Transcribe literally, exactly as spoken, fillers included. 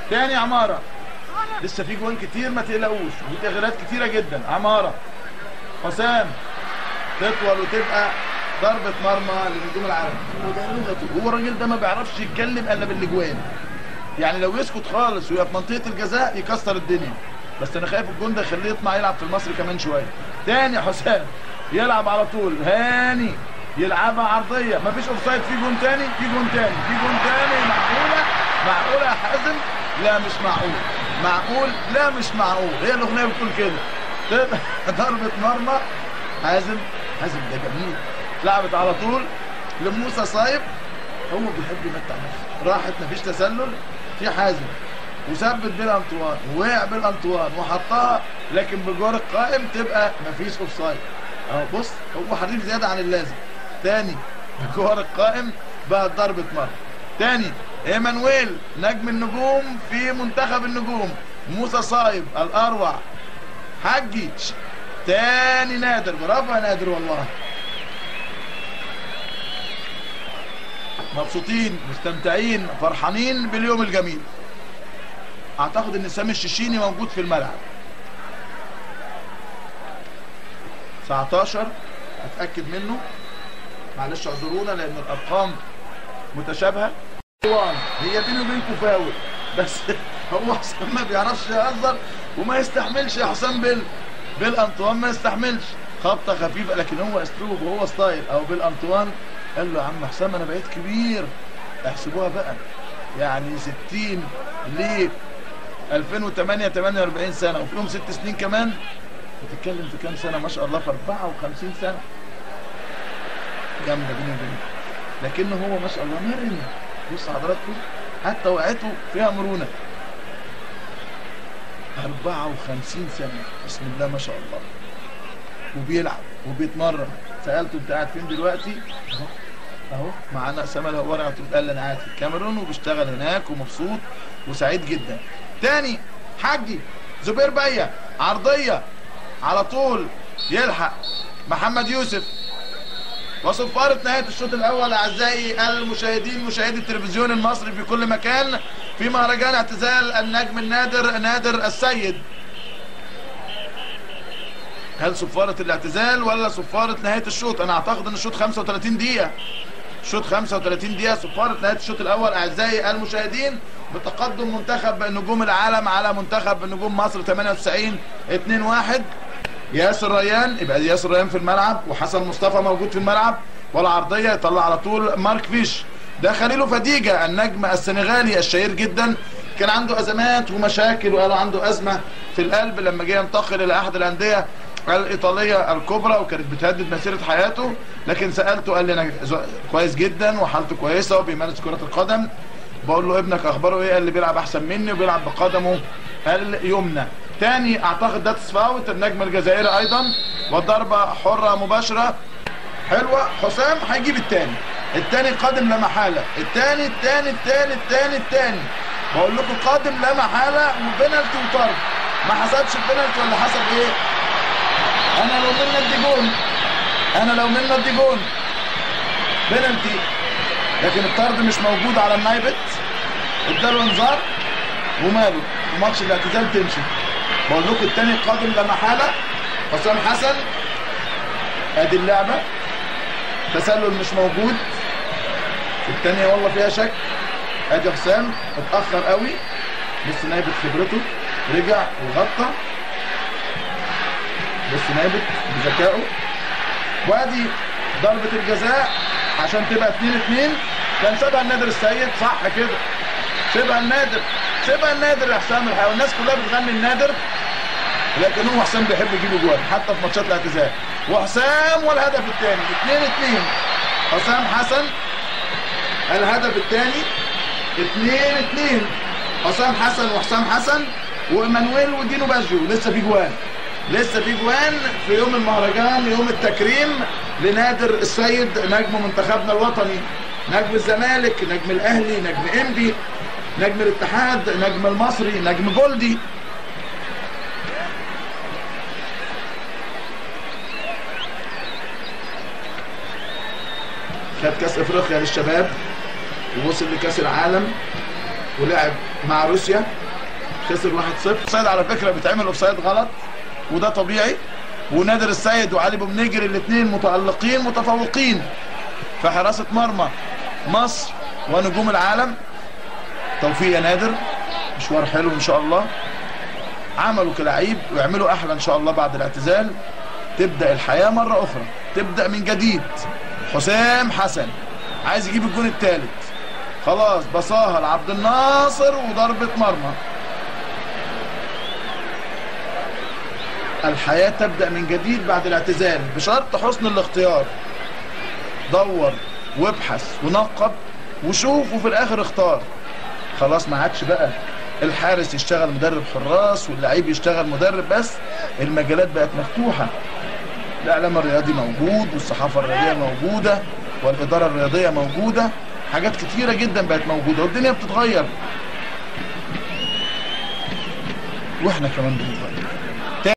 تاني عماره، لسه في جوان كتير ما تقلقوش، وفي تغييرات كتيره جدا. عماره حسام تطول وتبقى ضربه مرمى لنجوم العالم. وده لغته، هو الراجل ده ما بيعرفش يتكلم الا بالاجوان، يعني لو يسكت خالص ويبقى في منطقه الجزاء يكسر الدنيا. بس انا خايف الجون ده يخليه يطمع يلعب في المصري كمان شويه. تاني حسام يلعب على طول، هاني يلعبها عرضيه، مفيش اوفسايد، في جون تاني، في جون تاني، في جون تاني. معقوله؟ معقوله يا حازم؟ لا مش معقول. معقول؟ لا مش معقول. هي الاغنيه بتقول كده. ضربه مرمى حازم. حازم ده جميل. لعبت على طول لموسى صايب، هو بيحب يمتع نفسه، راحت مفيش تسلل في حازم، وثبت بالانطوان ووقع بالانطوان وحطها، لكن بجوار القائم تبقى مفيش اوفسايد. اهو بص، هو حريف زياده عن اللازم. تاني بجوار القائم بقت ضربه مرمى. تاني ايمانويل نجم النجوم في منتخب النجوم، موسى صايب الاروع، حجي تاني نادر. برافو يا نادر والله. مبسوطين مستمتعين فرحانين باليوم الجميل. اعتقد ان سامي الشيشيني موجود في الملعب. تسعتاشر اتاكد منه، معلش اعذرونا لان الارقام متشابهه. هي بيني وبينكم فاول، بس هو حسام ما بيعرفش يهزر وما يستحملش يا حسام بال بالانطوان، ما يستحملش خبطه خفيفه، لكن هو اسلوب وهو ستايل. او بالانطوان قال له يا عم حسام انا بقيت كبير، احسبوها بقى يعني ستين ل ألفين وتمانية تمانية وأربعين سنه وفيهم ست سنين كمان، بتتكلم في كام سنه؟ ما شاء الله في أربعة وخمسين سنه. جامده بيني وبينك، لكنه هو ما شاء الله مرن. بص حضراتكم حتى وقعته فيها مرونه. أربعة وخمسين سنه، بسم الله ما شاء الله، وبيلعب وبيتمرن. سالته انت قاعد فين دلوقتي؟ اهو اهو معانا اسامه الهواري على طول، قال لي انا قاعد في الكاميرون وبشتغل هناك ومبسوط وسعيد جدا. تاني حجي زبير بيا عرضيه على طول، يلحق محمد يوسف. وصفارة نهاية الشوط الأول أعزائي المشاهدين، مشاهدي التلفزيون المصري في كل مكان، في مهرجان اعتزال النجم النادر نادر السيد. هل صفارة الاعتزال ولا صفارة نهاية الشوط؟ أنا أعتقد أن الشوط خمسة وتلاتين دقيقة. الشوط خمسة وتلاتين دقيقة، صفارة نهاية الشوط الأول أعزائي المشاهدين، بتقدم منتخب نجوم العالم على منتخب نجوم مصر تمانية وتسعين اتنين واحد. ياسر ريان، يبقى ياسر ريان في الملعب وحسن مصطفى موجود في الملعب، والعرضيه يطلع على طول مارك فيش. ده خليل فديجة النجم السنغالي الشهير جدا، كان عنده ازمات ومشاكل، وقالوا عنده ازمه في القلب لما جه ينتقل الى احد الانديه الايطاليه الكبرى، وكانت بتهدد مسيره حياته. لكن سالته قال لي انا كويس جدا وحالته كويسه وبيمارس كره القدم. بقول له ابنك اخباره ايه؟ قال لي بيلعب احسن مني وبيلعب بقدمه اليمنى. تاني اعتقد ده تصفاوت النجم الجزائري ايضا، والضربه حره مباشره حلوه. حسام هيجيب التاني، التاني قادم لا محاله، التاني التاني التاني التاني التاني بقول لكم قادم لا محاله، وبنالتي وطرد. ما حسبش البنالتي ولا حسب ايه؟ انا لو منا ادي جون، انا لو منا ادي جون بنالتي، لكن الطرد مش موجود على النايبت، اداله انذار وماله، وماتش الاعتزال تمشي. بقول لكم التاني قادم لا محاله، حسام حسن. ادي اللعبه، تسلل مش موجود، التانية والله فيها شك. ادي حسام اتاخر قوي، بس نايبت خبرته رجع وغطى، بس نايبت بذكائه. وادي ضربه الجزاء عشان تبقى اتنين اتنين. كان سيبها النادر السيد، صح كده، سيبها النادر، سيبها النادر يا حسام الحقيقه. الناس كلها بتغني النادر، لكن هو حسام بيحب يجيب جوان حتى في ماتشات الاعتزال. وحسام والهدف الثاني اتنين اتنين. حسام حسن الهدف الثاني اتنين اتنين. حسام حسن وحسام حسن وايمانويل ودينو باجيو. لسه في جوان، لسه في جوان في يوم المهرجان، يوم التكريم لنادر السيد نجم منتخبنا الوطني، نجم الزمالك، نجم الاهلي، نجم انبي، نجم الاتحاد، نجم المصري، نجم جولدي. خد كاس افريقيا للشباب ووصل لكاس العالم ولعب مع روسيا خسر واحد صفر. اوفسايد على فكره بيتعمل اوفسايد غلط وده طبيعي، ونادر السيد وعلي بومنجر الاثنين متالقين متفوقين في حراسه مرمى مصر ونجوم العالم. توفيق يا نادر، مشوار حلو ان شاء الله. عملوا كلاعب ويعملوا احلى ان شاء الله بعد الاعتزال. تبدا الحياه مره اخرى، تبدا من جديد. حسام حسن عايز يجيب الجون الثالث، خلاص بصاها لعبد الناصر وضربه مرمى. الحياه تبدا من جديد بعد الاعتزال بشرط حسن الاختيار. دور وابحث ونقب وشوف وفي الاخر اختار. خلاص ما عادش بقى الحارس يشتغل مدرب حراس واللعيب يشتغل مدرب بس، المجالات بقت مفتوحه. الاعلام الرياضي موجود والصحافه الرياضيه موجوده والاداره الرياضيه موجوده، حاجات كتيره جدا بقت موجوده والدنيا بتتغير واحنا كمان بنتغير.